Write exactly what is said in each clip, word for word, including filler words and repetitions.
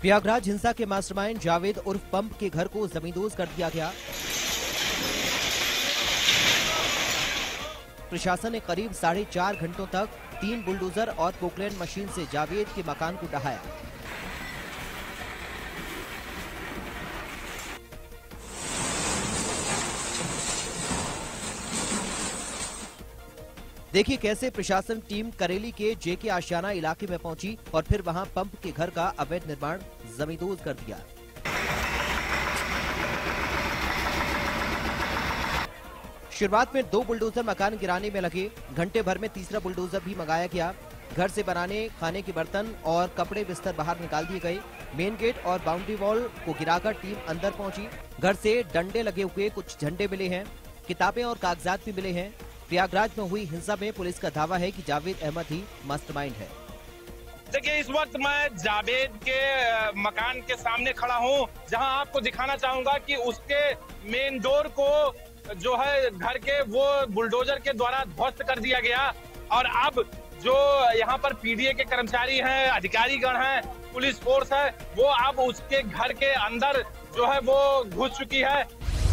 प्रयागराज हिंसा के मास्टरमाइंड जावेद उर्फ पंप के घर को जमींदोज कर दिया गया। प्रशासन ने करीब साढ़े चार घंटों तक तीन बुलडोजर और पोकलैंड मशीन से जावेद के मकान को ढहाया। देखिए कैसे प्रशासन टीम करेली के जेके आशियाना इलाके में पहुंची और फिर वहां पंप के घर का अवैध निर्माण जमींदोज कर दिया। शुरुआत में दो बुलडोजर मकान गिराने में लगे। घंटे भर में तीसरा बुलडोजर भी मंगाया गया। घर से बनाने खाने के बर्तन और कपड़े बिस्तर बाहर निकाल दिए गए। मेन गेट और बाउंड्री वॉल को गिराकर टीम अंदर पहुंची। घर से डंडे लगे हुए कुछ झंडे मिले हैं। किताबें और कागजात भी मिले हैं। प्रयागराज में हुई हिंसा में पुलिस का दावा है कि जावेद अहमद ही मास्टरमाइंड है। देखिए, इस वक्त मैं जावेद के मकान के सामने खड़ा हूं, जहां आपको दिखाना चाहूंगा कि उसके मेन डोर को जो है घर के वो बुलडोजर के द्वारा ध्वस्त कर दिया गया। और अब जो यहाँ पर पीडीए के कर्मचारी हैं, अधिकारीगण हैं, पुलिस फोर्स है, वो अब उसके घर के अंदर जो है वो घुस चुकी है।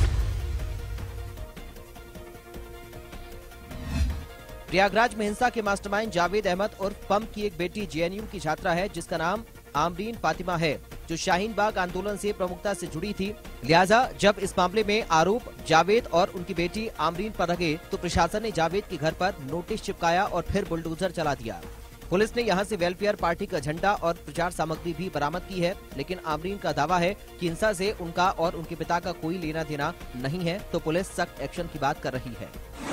प्रयागराज में हिंसा के मास्टरमाइंड जावेद अहमद उर्फ पंप की एक बेटी जेएनयू की छात्रा है, जिसका नाम आमरीन फातिमा है, जो शाहीन बाग आंदोलन से प्रमुखता से जुड़ी थी। लिहाजा जब इस मामले में आरोप जावेद और उनकी बेटी आमरीन पर लगे तो प्रशासन ने जावेद के घर पर नोटिस चिपकाया और फिर बुलडोजर चला दिया। पुलिस ने यहां से वेलफेयर पार्टी का झंडा और प्रचार सामग्री भी बरामद की है, लेकिन आमरीन का दावा है कि हिंसा से उनका और उनके पिता का कोई लेना देना नहीं है, तो पुलिस सख्त एक्शन की बात कर रही है।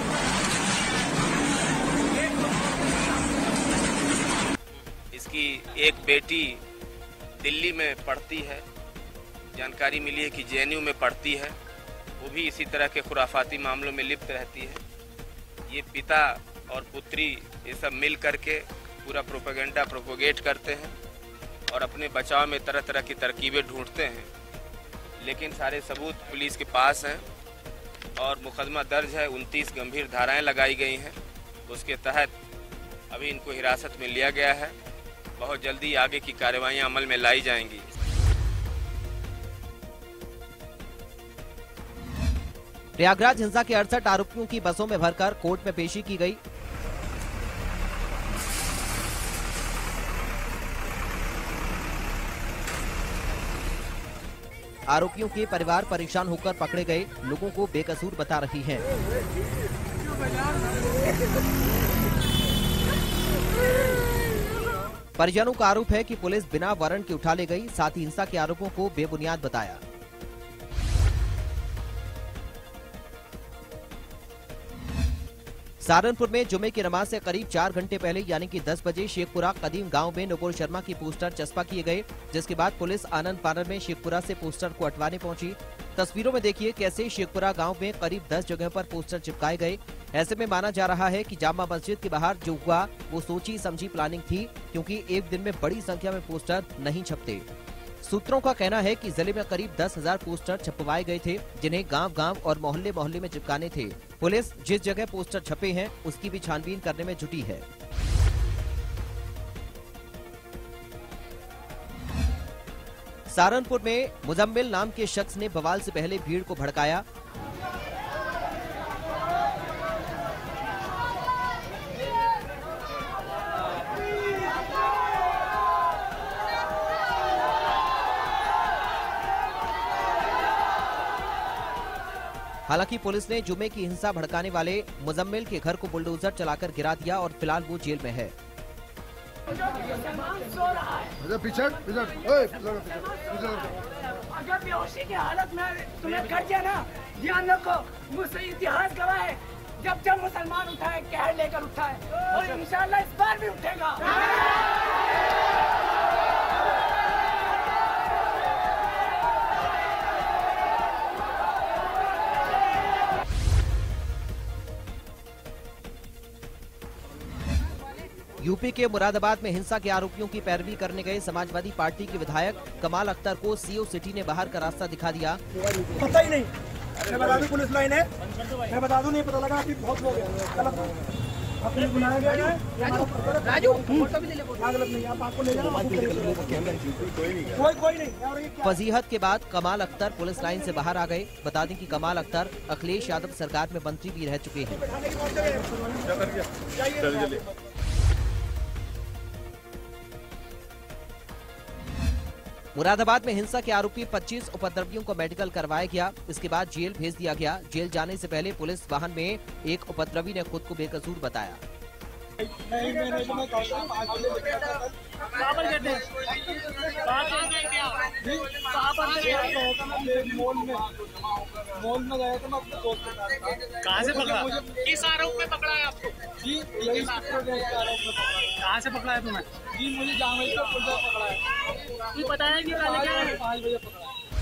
इसकी एक बेटी दिल्ली में पढ़ती है, जानकारी मिली है कि जेएनयू में पढ़ती है, वो भी इसी तरह के खुराफाती मामलों में लिप्त रहती है। ये पिता और पुत्री ये सब मिल करके पूरा प्रोपेगेंडा प्रोपोगेट करते हैं और अपने बचाव में तरह तरह की तरकीबें ढूंढते हैं, लेकिन सारे सबूत पुलिस के पास हैं और मुकदमा दर्ज है। उनतीस गंभीर धाराएं लगाई गई हैं, उसके तहत अभी इनको हिरासत में लिया गया है। बहुत जल्दी आगे की कार्रवाइयां अमल में लाई जाएंगी। प्रयागराज हिंसा के अड़सठ आरोपियों की बसों में भरकर कोर्ट में पेशी की गई। आरोपियों के परिवार परेशान होकर पकड़े गए लोगों को बेकसूर बता रही हैं। परिजनों का आरोप है कि पुलिस बिना वारंट के उठा ले गई, साथ ही हिंसा के आरोपों को बेबुनियाद बताया। सहारनपुर में जुमे की नमाज से करीब चार घंटे पहले यानी कि दस बजे शेखपुरा कदीम गांव में नुपुर शर्मा की पोस्टर चस्पा किए गए, जिसके बाद पुलिस आनंद पानन में शेखपुरा से पोस्टर को हटवाने पहुंची। तस्वीरों में देखिए कैसे शेखपुरा गांव में करीब दस जगह पर पोस्टर चिपकाए गए। ऐसे में माना जा रहा है कि जामा मस्जिद के बाहर जो हुआ वो सोची समझी प्लानिंग थी, क्योंकि एक दिन में बड़ी संख्या में पोस्टर नहीं छपते। सूत्रों का कहना है कि जिले में करीब दस हजार पोस्टर छपवाए गए थे, जिन्हें गांव गांव और मोहल्ले मोहल्ले में चिपकाने थे। पुलिस जिस जगह पोस्टर छपे हैं उसकी भी छानबीन करने में जुटी है। सहारनपुर में मुजम्मिल नाम के शख्स ने बवाल से पहले भीड़ को भड़काया। हालांकि पुलिस ने जुमे की हिंसा भड़काने वाले मुजम्मिल के घर को बुलडोजर चलाकर गिरा दिया और फिलहाल वो जेल में है। अगर बेहोशी की हालत में तुम्हें कर दिया ना, ध्यान रखो, मुझसे इतिहास गवाह है, जब जब मुसलमान उठा है कहर लेकर उठा है और इंशाअल्लाह इस बार भी उठेगा। यूपी के मुरादाबाद में हिंसा के आरोपियों की पैरवी करने गए समाजवादी पार्टी के विधायक कमाल अख्तर को सीओ सिटी ने बाहर का रास्ता दिखा दिया। पता ही नहीं, मैं बता दूं पुलिस लाइन है, मैं बता दूं नहीं पता लगा, अभी बहुत लोग हैं। आपको बुलाया गया है राजू, फोटो भी ले ले, गलत नहीं, आप आपको ले जाओ, कोई कोई नहीं। फजीहत के बाद कमाल अख्तर पुलिस लाइन से बाहर आ गए। बता दें कि कमाल अख्तर अखिलेश यादव सरकार में मंत्री भी रह चुके हैं। मुरादाबाद में हिंसा के आरोपी पच्चीस उपद्रवियों को मेडिकल करवाया गया। इसके बाद जेल भेज दिया गया। जेल जाने से पहले पुलिस वाहन में एक उपद्रवी ने खुद को बेकसूर बताया। नहीं नहीं नहीं मैं कहता हूं आज ले कहां पर गए थे, कहां पर गए थे कहां पर गए थे? मॉल में मॉल में गए थे मैं अपने दोस्त के साथ। कहां से पकड़ा, किस आरोप में पकड़ा है आपको? जी यही आरोप में पकड़ा। कहां से पकड़ा है तुम्हें? जी मुझे जामनगर से पुलिस ने पकड़ा है। तू बताया कि पाँच बजे पकड़ा।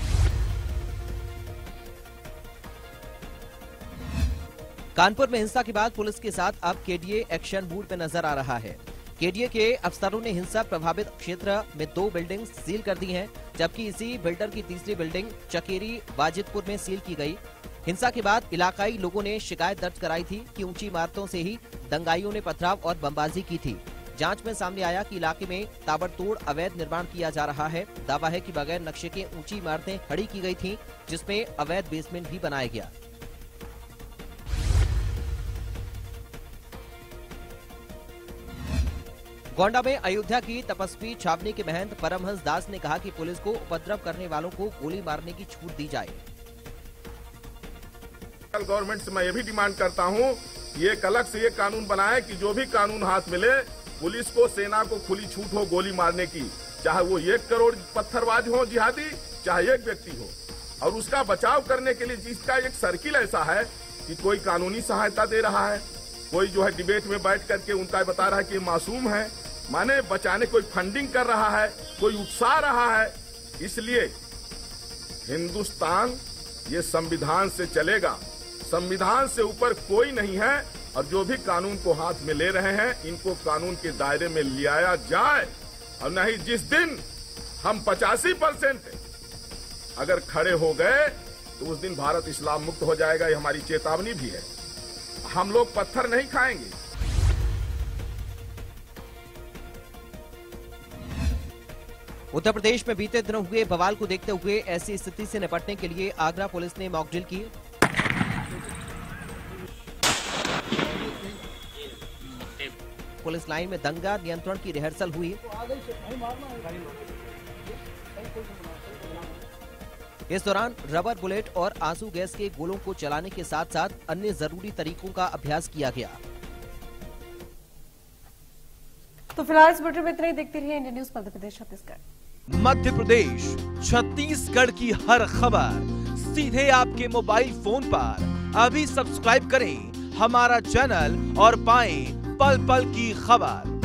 कानपुर में हिंसा के बाद पुलिस के साथ अब केडीए एक्शन मूड में नजर आ रहा है। केडीए के अफसरों ने हिंसा प्रभावित क्षेत्र में दो बिल्डिंग सील कर दी हैं, जबकि इसी बिल्डर की तीसरी बिल्डिंग चकेरी वाजिदपुर में सील की गई। हिंसा के बाद इलाकाई लोगों ने शिकायत दर्ज कराई थी कि ऊंची इमारतों से ही दंगाइयों ने पथराव और बमबाजी की थी। जांच में सामने आया कि इलाके में ताबड़तोड़ अवैध निर्माण किया जा रहा है। दावा है कि बगैर नक्शे के ऊंची इमारतें खड़ी की गई थीं, जिसमें अवैध बेसमेंट भी बनाया गया। गोंडा में अयोध्या की तपस्वी छावनी के महंत परमहंस दास ने कहा कि पुलिस को उपद्रव करने वालों को गोली मारने की छूट दी जाए। गवर्नमेंट से मैं ये भी डिमांड करता हूँ, ये अलग से ये कानून बनाए कि जो भी कानून हाथ मिले पुलिस को, सेना को खुली छूट हो गोली मारने की, चाहे वो एक करोड़ पत्थरबाज हो जिहादी, चाहे एक व्यक्ति हो, और उसका बचाव करने के लिए जिसका एक सर्किल ऐसा है कि कोई कानूनी सहायता दे रहा है, कोई जो है डिबेट में बैठ करके उनका बता रहा है कि मासूम है, माने बचाने कोई फंडिंग कर रहा है, कोई उकसा रहा है। इसलिए हिंदुस्तान ये संविधान से चलेगा, संविधान से ऊपर कोई नहीं है, और जो भी कानून को हाथ में ले रहे हैं इनको कानून के दायरे में लियाया जाए, और नहीं जिस दिन हम पचासी परसेंट अगर खड़े हो गए तो उस दिन भारत इस्लाम मुक्त हो जाएगा। ये हमारी चेतावनी भी है। हम लोग पत्थर नहीं खाएंगे। उत्तर प्रदेश में बीते दिनों हुए बवाल को देखते हुए ऐसी स्थिति से निपटने के लिए आगरा पुलिस ने मॉक ड्रिल की। पुलिस लाइन में दंगा नियंत्रण की रिहर्सल हुई। इस दौरान रबर बुलेट और आंसू गैस के गोलों को चलाने के साथ साथ अन्य जरूरी तरीकों का अभ्यास किया गया। तो फिलहाल इस बुलेटिन में इतना ही। देखते रहिए इंडिया न्यूज मध्य प्रदेश छत्तीसगढ़। मध्य प्रदेश छत्तीसगढ़ की हर खबर सीधे आपके मोबाइल फोन पर। अभी सब्सक्राइब करें हमारा चैनल और पाएं पल पल की खबर।